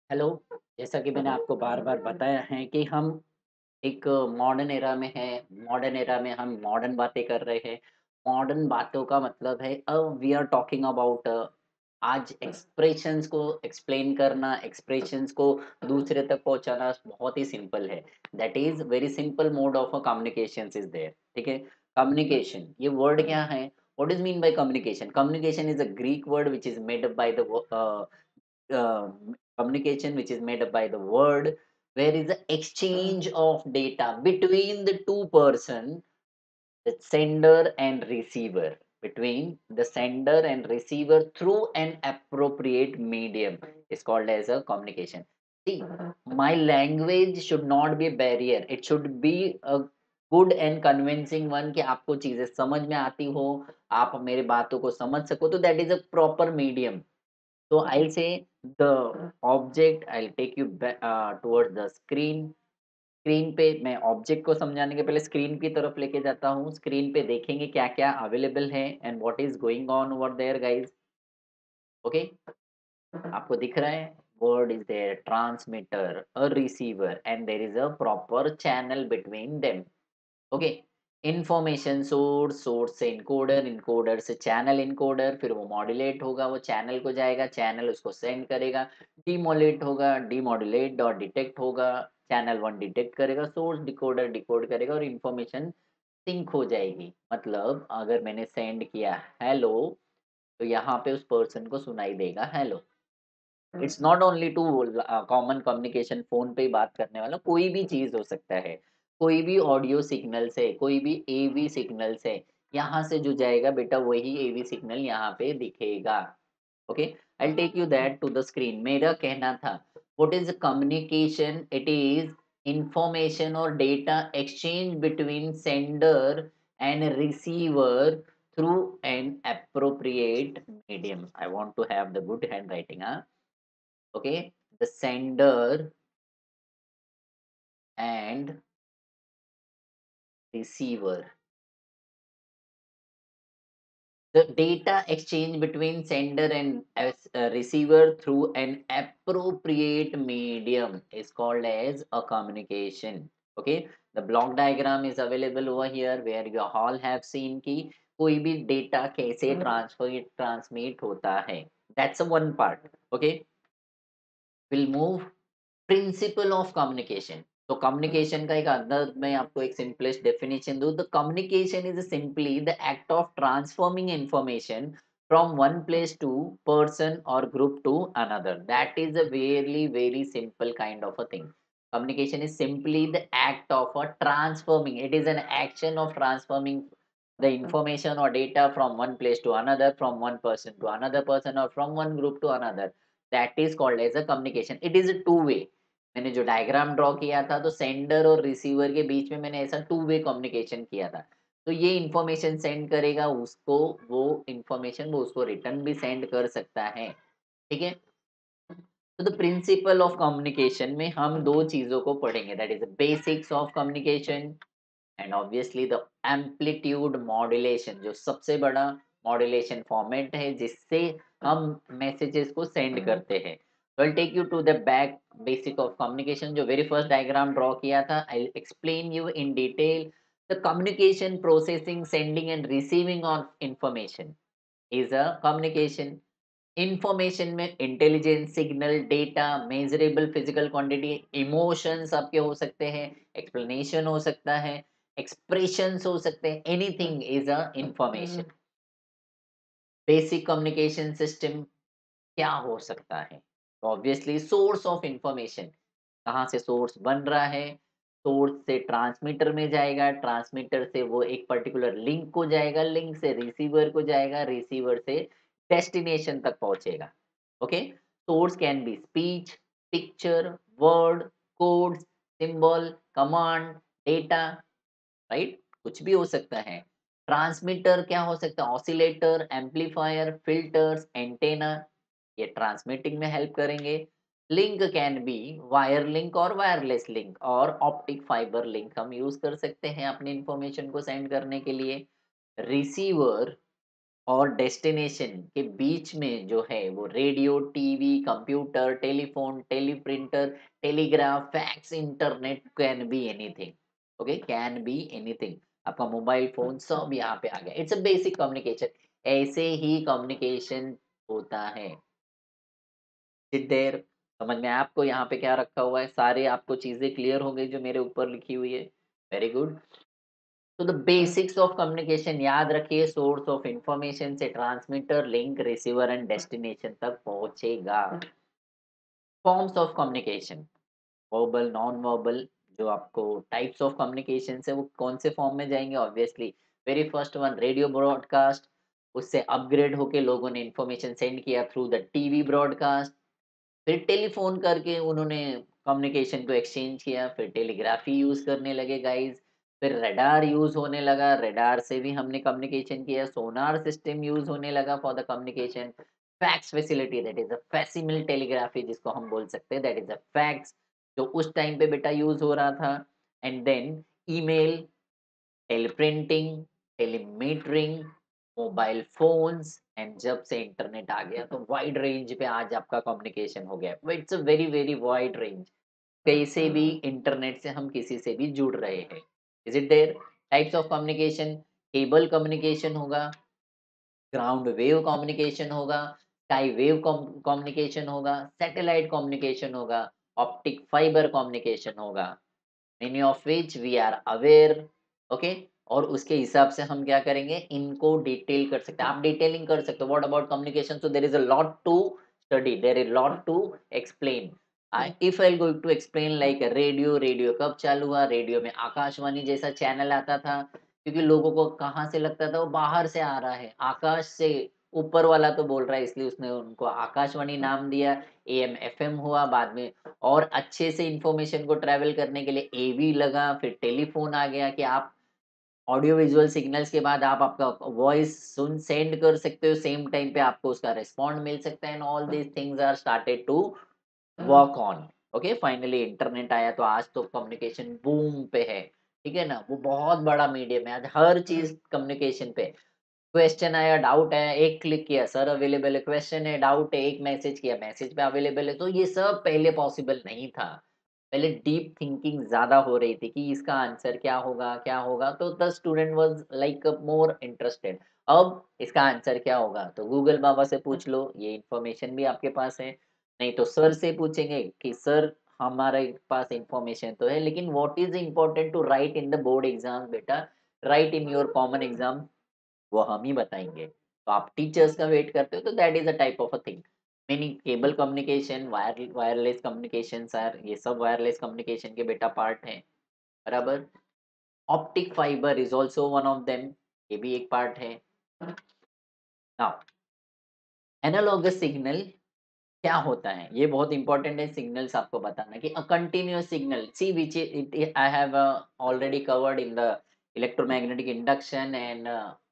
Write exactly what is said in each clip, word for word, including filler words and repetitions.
Hello, जैसा कि मैंने आपको बार-बार बताया है कि हम एक मॉडर्न एरा में हैं, मॉडर्न एरा में हम मॉडर्न बातें कर रहे हैं। मॉडर्न बातों का मतलब है uh, we are talking about आज एक्सप्रेशंस को एक्सप्लेन करना, एक्सप्रेशंस को दूसरे तक पहुँचाना बहुत ही सिंपल है। That is very simple mode of a communications is there, ठीक है? कम्युनिकेशन ये वर्ड क्या है? What is mean by communication? Communication is a Greek word which is made up by the व uh uh, communication which is made up by the word where is the exchange of data between the two person, the sender and receiver, between the sender and receiver through an appropriate medium is called as a communication. See, my language should not be a barrier, it should be a good and convincing one कि आपको चीजें समझ में आती हो, आप मेरी बातों को समझ सको, तो that is a proper medium. So I'll say the object, I'll take you back uh, towards the screen. Screen पे मैं ऑब्जेक्ट को समझाने के पहले स्क्रीन की तरफ लेके जाता हूँ. स्क्रीन पे देखेंगे क्या-क्या अवेलेबल है and what is going on over there guys. Okay, आपको दिख रहा है? Word is there, transmitter, a receiver and there is a proper channel between them. Okay, information source, source से इनकोडर, इनकोडर से चैनल इनकोडर, फिर वो modulate होगा, वो चैनल को जाएगा, चैनल उसको सेंड करेगा, डीमोलेट होगा, डीमोड्यूलेट और डिटेक्ट होगा, चैनल वन डिटेक्ट करेगा, सोर्स डिकोडर डिकोड करेगा और इंफॉर्मेशन सिंक हो जाएगी. मतलब अगर मैंने सेंड किया हेलो, तो यहाँ पे उस पर्सन को सुनाई देगा hello. It's not only to common communication, phone पे ही बात करने वाला कोई भी चीज हो सकता है, कोई भी ऑडियो सिग्नल से, कोई भी एवी सिग्नल से, यहाँ से जो जाएगा बेटा वही एवी सिग्नल यहाँ पे दिखेगा. Okay, I take you that to the screen. मेरा कहना था what is communication? It is information और data exchange between sender and receiver through an appropriate medium. I want to have the good handwriting, huh? Okay, the sender and receiver, the data exchange between sender and as- uh, receiver through an appropriate medium is called as a communication. Okay, the block diagram is available over here where you all have seen कि कोई भी data कैसे transfer transmit होता है. That's a one part. Okay, we'll move principle of communication. तो communication का एक अंदर मैं आपको एक सिंपलेस्ट डेफिनेशन दूं. The communication is simply the act of transforming information from one place to person और group to another. That is a very very simple kind of a thing. Communication is simply the act of a transforming. It is an action of transforming the information or data from one place to another, from one person to another person, or from one group to another. That is called as a communication. It is a two way. मैंने जो diagram draw किया था तो sender और receiver के बीच में मैंने ऐसा टू वे कम्युनिकेशन किया था. तो ये इंफॉर्मेशन सेंड करेगा उसको, वो इंफॉर्मेशन वो उसको रिटर्न भी सेंड कर सकता है. ठीक है. तो द प्रिंसिपल ऑफ कम्युनिकेशन में हम दो चीजों को पढ़ेंगे. That is basics of communication and obviously the amplitude modulation, जो सबसे बड़ा मॉड्यूलेशन फॉर्मेट है जिससे हम मैसेजेस को सेंड करते हैं. I will take you to the back basic of communication. जो वेरी फर्स्ट डायग्राम ड्रॉ किया था, I will explain you in detail. The communication processing sending and receiving of information is a communication. Information में intelligence, signal, data, measurable physical quantity, emotions आपके हो सकते हैं, explanation हो सकता है, एक्सप्रेशंस हो सकते हैं, anything is a information. Basic communication system क्या हो सकता है? Obviously source of information. कहाँ से सोर्स बन रहा है? सोर्स से ट्रांसमीटर में जाएगा, ट्रांसमीटर से वो एक पर्टिकुलर लिंक को जाएगा, लिंक से रिसीवर को जाएगा, रिसीवर से डेस्टिनेशन तक पहुंचेगा. Okay, source can be speech, picture, word, codes, symbol, command, data, right? कुछ भी हो सकता है. ट्रांसमीटर क्या हो सकता है? ऑसिलेटर, एम्पलीफायर, फिल्टर्स, एंटेना, ये ट्रांसमिटिंग में हेल्प करेंगे. Link can be wire link और वायरलेस लिंक और ऑप्टिक फाइबर लिंक हम यूज कर सकते हैं अपनी इंफॉर्मेशन को सेंड करने के लिए. रिसीवर और डेस्टिनेशन के बीच में जो है वो radio, TV, computer, telephone, teleprinter, telegraph, fax, internet, can be anything. Okay, can be anything. आपका मोबाइल फोन सब यहाँ पे आ गया। It's a basic communication. ऐसे ही कम्युनिकेशन होता है। Sit there. समझ में आया आपको यहाँ पे क्या रखा हुआ है? सारे आपको चीजें क्लियर हो गई जो मेरे ऊपर लिखी हुई है? Very good. तो द बेसिक्स ऑफ कम्युनिकेशन याद रखिए, सोर्स ऑफ इंफॉर्मेशन से transmitter, link, receiver and destination तक पहुंचेगा। Forms of communication, verbal, non verbal, जो आपको टाइप्स ऑफ कम्युनिकेशन है वो कौन से फॉर्म में जाएंगे? Obviously very first one radio broadcast, उससे अपग्रेड होके लोगों ने इंफॉर्मेशन सेंड किया थ्रू द टीवी ब्रॉडकास्ट, फिर टेलीफ़ोन करके उन्होंने कम्युनिकेशन को एक्सचेंज किया, फिर टेलीग्राफ़ी यूज़ करने लगे गाइज़, फिर रडार यूज़ होने लगा, रडार से भी हमने कम्युनिकेशन किया, सोनार सिस्टम यूज़ होने लगा for the communication, fax facility that is a facsimile telegraphy जिसको हम बोल सकते हैं, दैट इज़ अ फैक्स जो उस टाइम पे बेटा यूज़ हो रहा था। And then email, teleprinting, telemetering, mobile phones and जब से इंटरनेट आ गया तो वाइड रेंज पे आज आपका कम्युनिकेशन हो गया। It's a very, very wide range. कैसे भी इंटरनेट से हम किसी से भी जुड़ रहे हैं। Is it there? Types of communication, cable communication होगा, ग्राउंड वेव कम्युनिकेशन होगा, स्काई वेव कम कम्युनिकेशन होगा, सैटेलाइट कम्युनिकेशन होगा, ऑप्टिक फाइबर कम्युनिकेशन होगा। Many of which we are aware. Okay, और उसके हिसाब से हम क्या करेंगे, इनको डिटेल कर सकते हैं। आप डिटेलिंग कर सकते हो। What about communication? So there is a lot to study, there is lot to explain. I if I going to explain like radio, radio कब चालू हुआ? रेडियो में आकाशवाणी जैसा चैनल आता था, क्योंकि लोगों को कहाँ से लगता था वो बाहर से आ रहा है, आकाश से। ऊपर वाला तो बोल रहा है इसलिए उसने उनको आकाशवाणी नाम दिया। एएम एफएम हुआ बाद में, और अच्छे से इंफॉर्मेशन को ट्रैवल करने के लिए एवी लगा, फिर टेलीफ़ोन आ गया कि आप ऑडियो विजुअल सिग्नल्स के बाद आप आपका वॉइस सुन सेंड कर सकते हो, सेम टाइम पे आपको उसका रिस्पॉन्ड मिल सकता है, and all these things are started to work on. Okay, finally internet आया तो आज तो कम्युनिकेशन बूम पे है, ठीक है ना? वो बहुत बड़ा मीडियम है, आज हर चीज़ कम्युनिकेशन पे। क्वेश्चन आया, डाउट है, एक क्लिक किया सर अवेलेबल है, क्वेश्चन है, डाउट है, एक मैसेज किया, मैसेज पे अवेलेबल है। तो ये सब पहले पॉसिबल नहीं था। पहले डीप थिंकिंग ज़्यादा हो रही थी कि इसका आंसर क्या होगा, क्या होगा? तो the student was like more interested. अब इसका आंसर क्या होगा? तो गूगल बाबा से पूछ लो, ये इन्फॉर्मेशन भी आपके पास है। नहीं तो सर से पूछेंगे कि सर हमारे पास इन्फॉर्मेशन तो है, लेकिन what is important to write in the board exam बेटा, write in your common exam, वो हम ही बताएँगे। तो आप टीचर्स का वेट करते हो तो that is a type of a thing. Meaning cable communication, wire wireless communications are, ये सब वायरलेस कम्युनिकेशन के बेटा पार्ट हैं, बराबर? Optic fibre is also one of them, ये भी एक पार्ट है। नाउ एनालॉगस सिग्नल क्या होता है? ये बहुत इंपॉर्टेंट है सिग्नल्स आपको बताना कि a continuous signal see which it I have already covered in the electromagnetic induction and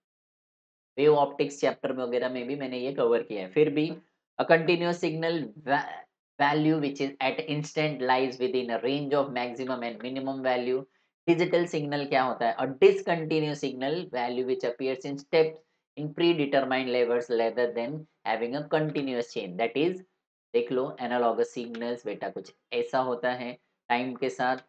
wave optics chapter में वगैरह में भी मैंने ये कवर किया है। फिर भी a continuous signal value which is at instant lies within a range of maximum and minimum value. Digital signal क्या होता है? A discontinuous signal value which appears in steps in predetermined levels rather than having a continuous chain, that is, देख लो analogous signals बेटा कुछ ऐसा होता है, टाइम के साथ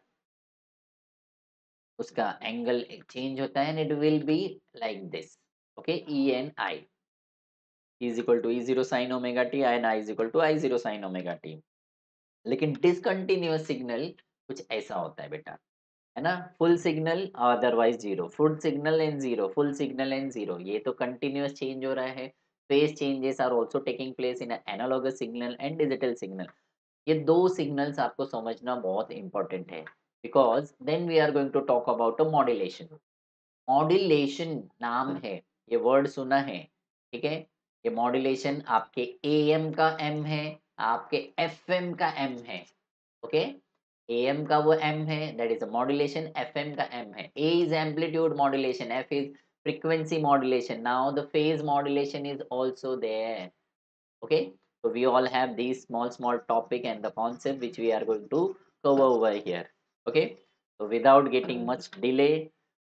उसका एंगल चेंज होता है, and it will be like this. Okay, E and I is equal to E zero sine omega T and I is equal to I zero sine omega T. लेकिन discontinuous signal कुछ ऐसा होता है बेटा, है ना? Full signal otherwise zero, full signal and zero, full signal and zero, ये तो कंटिन्यूअस चेंज हो रहा है। Phase changes are also taking place in analogous signal and digital signal. ये दो सिग्नल्स आपको समझना बहुत इंपॉर्टेंट है, because then we are going to talk about a modulation. Modulation नाम है, ये वर्ड सुना है, ठीक है? ये मॉड्यूलेशन आपके एएम का एम है, आपके एफएम का एम है। ओके, एएम का वो एम है, that is a modulation, FM का एम है। A is amplitude modulation, F is frequency modulation. Now the phase modulation is also there. Okay, so we all have these small small topic and the concept which we are going to cover over here. Okay, so without getting much delay,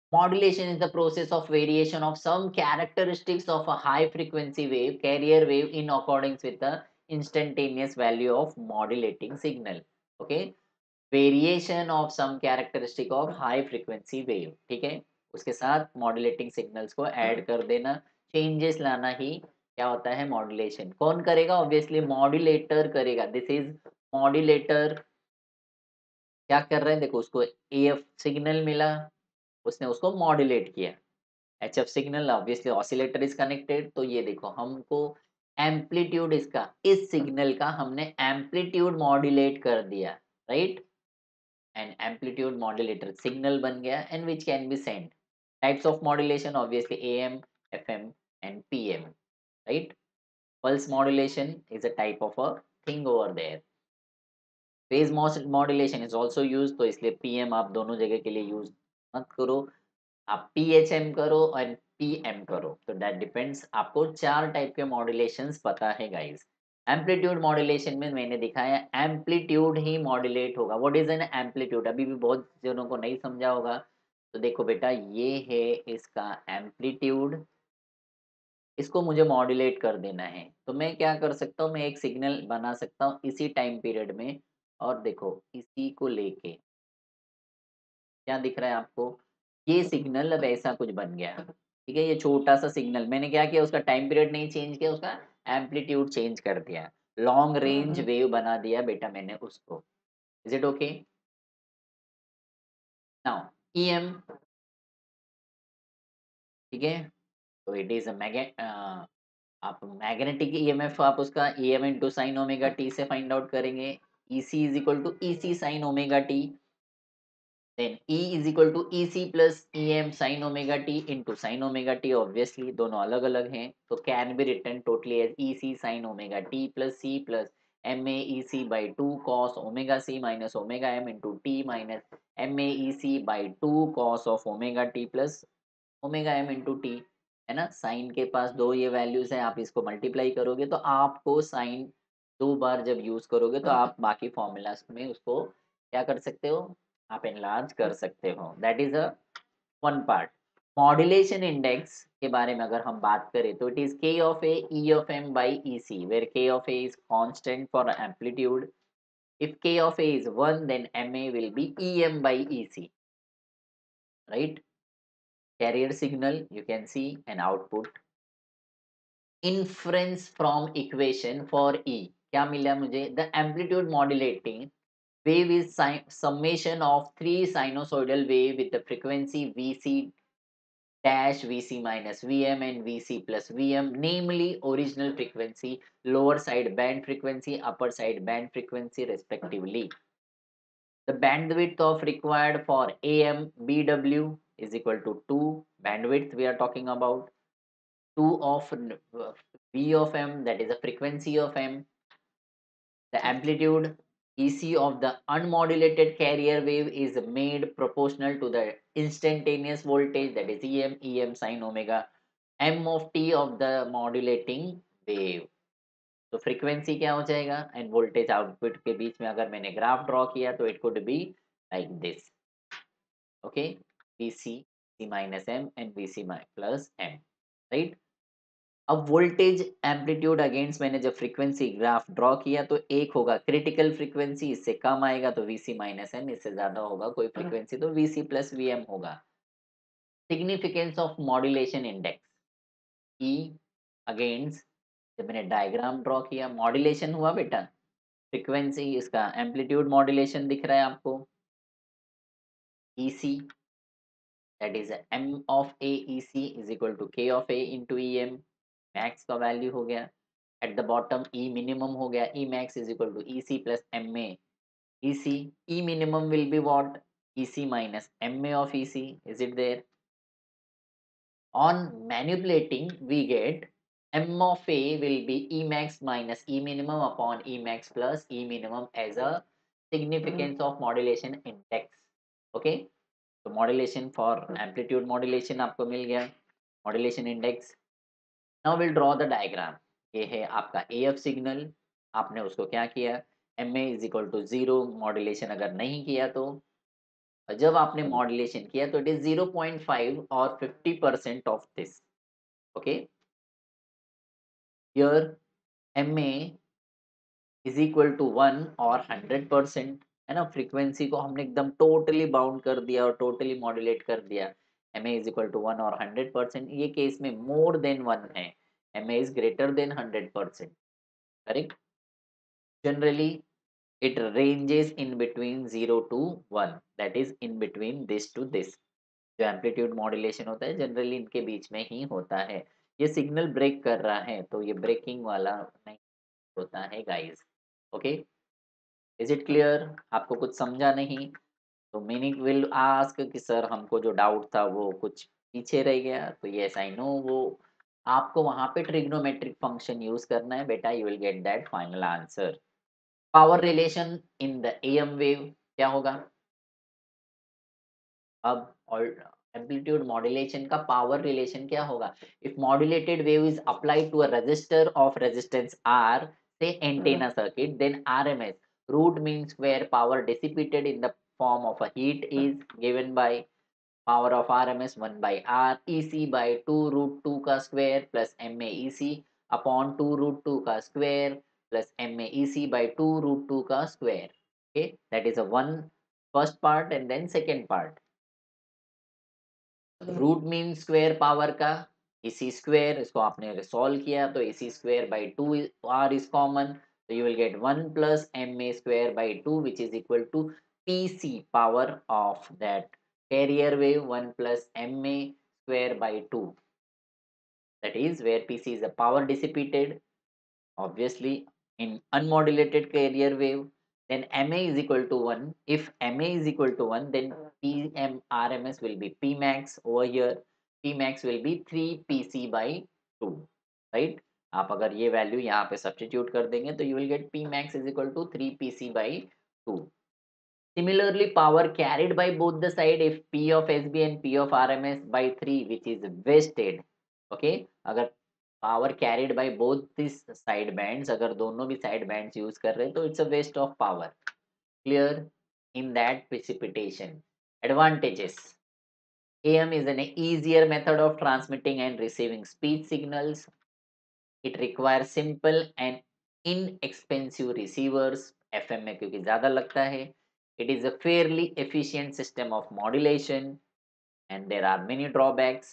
Modulation is the process of variation of some characteristics of a high frequency wave, carrier wave in accordance with the instantaneous value of modulating signal. Okay, variation of some characteristic of high frequency wave, ठीक है, उसके साथ modulating signals को add कर देना, changes लाना ही क्या होता है मॉड्यूलेशन। कौन करेगा? ऑब्वियसली मॉड्यूलेटर करेगा। This is modulator. क्या कर रहे हैं? देखो, उसको एएफ सिग्नल मिला, उसने उसको मॉड्यूलेट किया। HF signal, obviously oscillator is connected, तो ये देखो हमको एम्पलीट्यूड इसका, इस सिग्नल का हमने एम्पलीट्यूड मॉड्यूलेट कर दिया, right. and amplitude modulator signal बन गया and which can be sent. Types of modulation obviously A M, F M and P M, right? Pulse modulation is a type of a thing over there. Phase modulation is also used, तो इसलिए P M आप दोनों जगह के लिए use मत करो, आप P H M करो और P M करो, तो दैट डिपेंड्स। आपको चार टाइप के मॉड्यूलेशंस पता है गाइस। एम्पलीट्यूड मॉड्यूलेशन में मैंने दिखाया एम्पलीट्यूड ही मॉड्यूलेट होगा। What is an amplitude? अभी भी बहुत जनों को नहीं समझा होगा, तो देखो बेटा, ये है इसका एम्पलीट्यूड, इसको मुझे मॉड्यूलेट कर देना है, तो मैं क्या कर सकता हूँ, मैं एक सिग्नल बना सकता हूँ इसी टाइम पीरियड में, और देखो इसी को लेके क्या दिख रहा है आपको, ये सिग्नल अब ऐसा कुछ बन गया, ठीक है। ये छोटा सा सिग्नल मैंने क्या किया, उसका टाइम पीरियड नहीं चेंज किया, उसका एम्पलीट्यूड चेंज कर दिया, लॉन्ग रेंज वेव बना दिया बेटा मैंने उसको। Is it okay? Now EM, ठीक है, तो इट इज अ मैगे आप मैग्नेटिक ईएमएफ, आप उसका EM into sine omega T से फाइंड आउट करेंगे। EC is equal to EC sine omega T, then E is equal to E C plus E M sin omega t into sin omega t, obviously दोनों अलग अलग हैं, तो can be written totally as E C sin omega t plus C plus M A E C by two cos omega c minus omega m into t minus M A E C by two cos of omega t plus omega m into t, है ना। Sign के पास दो ये values हैं, आप इसको multiply करोगे तो आपको साइन दो बार जब यूज करोगे तो आप बाकी फॉर्मूलाज में उसको क्या कर सकते हो, आप एनलार्ज कर सकते हो। That is a one part. Modulation index के बारे में अगर हम बात करें तो it is K of A E of M by E C, where K of A is constant for amplitude. If K of A is one then M A will be E M by E C, right. Carrier signal, you can see an output. Inference from equation for E. क्या मिला मुझे? The amplitude modulating wave is summation of three sinusoidal wave with the frequency V C dash V C minus V M and V C plus V M, namely original frequency, lower side band frequency, upper side band frequency respectively. The bandwidth of required for A M B W is equal to two. Bandwidth we are talking about two of uh, V of M, that is the frequency of M. The amplitude E C of the unmodulated carrier wave is made proportional to the instantaneous voltage, that is E M, E M sin omega M of t of the modulating wave. तो frequency क्या हो जाएगा end voltage output के बीच में अगर मैंने graph draw किया तो it could be like this, okay, V C C minus M and V C plus M, right. अब वोल्टेज एम्पलीट्यूड अगेंस्ट मैंने जब फ्रीक्वेंसी ग्राफ ड्रॉ किया तो एक होगा क्रिटिकल फ्रीक्वेंसी, इससे कम आएगा तो वी सी माइनस एम, इससे ज्यादा होगा कोई फ्रीक्वेंसी तो V C plus V M होगा। Significance of modulation index E against, जब मैंने डायग्राम ड्रॉ किया मॉड्यूलेशन हुआ बेटा, फ्रीक्वेंसी इसका एम्पलीट्यूड मॉड्यूलेशन दिख रहा है आपको, EC that is M of A EC is equal to K of A into E M, max का वैल्यू हो गया। At the bottom E minimum हो गया, E max is equal to E C plus M A E C, E minimum will be what, E C minus M A of E C, is it there? On manipulating, we get M of A will be E max minus E minimum upon E max plus E minimum as a significance of modulation index. Okay, so modulation for amplitude modulation आपको मिल गया, modulation index. Now we'll draw the diagram. ये है आपका A F signal, आपने उसको क्या किया, M A is equal to zero, modulation अगर नहीं किया तो और जब आपने मॉड्यूलेशन किया तो it is zero point five और fifty percent of this. Okay, here MA is equal to one और हंड्रेड परसेंट, है ना। फ्रीक्वेंसी को हमने एकदम टोटली बाउंड कर दिया और टोटली मॉड्यूलेट कर दिया। M A is equal to one और हंड्रेड परसेंट, ये केस में मोर देन वन है। M A is greater than hundred percent, correct. Generally it ranges in between zero to one, that is in between this to this। जो amplitude modulation होता है generally इनके बीच में ही होता है। ये सिग्नल ब्रेक कर रहा है तो ये ब्रेकिंग वाला नहीं होता है guys. Okay, is it clear? आपको कुछ समझा नहीं तो मीनिंग विल आस्क कि सर हमको जो डाउट था वो कुछ पीछे रह गया, तो यस आई नो, वो आपको वहां पे ट्रिग्नोमेट्रिक फंक्शन यूज करना है बेटा, you will get that final answer. Power relation in the AM wave क्या होगा? अब और एम्पलीट्यूड मॉड्यूलेशन का पावर रिलेशन क्या होगा? If modulated wave is applied to a resistor of resistance R, say antenna circuit, then rms, root mean square power dissipated in the form of a heat is given by power of rms one by r ec by two root two का square plus ma ec upon two root two का square plus ma ec by two root two का square। okay, that is a one first part and then second part। Root mean square power का EC square, इसको आपने solve किया तो EC square by two, R is common, तो you will get one plus M A square by two which is equal to P C power of that carrier wave, one plus M A square by two, that is where pc is the power dissipated obviously in unmodulated carrier wave, then ma is equal to one। if ma is equal to one then pm rms will be pmax over here, pmax will be three P C by two, right। आप अगर ये value यहाँ पे substitute कर देंगे तो you will get pmax is equal to three P C by two. similarly power carried by both the side, if p of sb and p of rms by three which is wasted। okay, अगर power carried by both this side bands, अगर दोनों भी side bands use कर रहे हैं तो it's a waste of power. Clear? In that precipitation advantages, am is an easier method of transmitting and receiving speech signals, it requires simple and inexpensive receivers, fm में क्योंकि ज्यादा लगता है, it is a fairly efficient system of modulation and there are many drawbacks,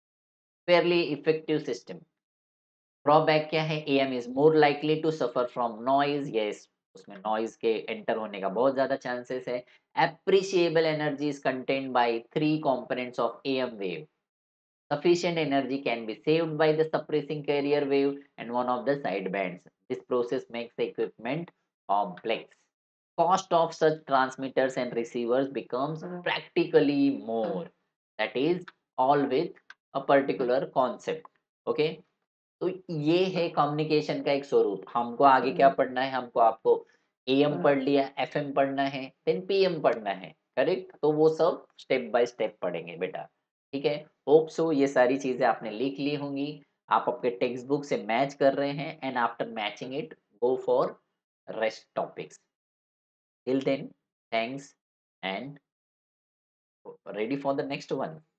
fairly effective system। Drawback क्या है? AM is more likely to suffer from noise, yes उसमें noise के enter होने का बहुत ज्यादा चांसेस है। Appreciable energy is contained by three components of AM wave, sufficient energy can be saved by the suppressing carrier wave and one of the side bands, this process makes the equipment complex, cost of such transmitters and receivers becomes practically more, that is all with a particular concept। okay, तो ये है communication का एक स्वरूप। हमको आगे क्या पढ़ना है? हमको आपको एएम पढ़ लिया, एफएम पढ़ना है, देन पीएम पढ़ना है, करेक्ट। तो वो सब स्टेप बाय स्टेप पढ़ेंगे बेटा, ठीक है। होप सो ये सारी चीजें आपने लिख ली होंगी, आप अपने टेक्स्ट बुक से मैच कर रहे हैं and after matching it go for rest topics. Till then thanks and ready for the next one.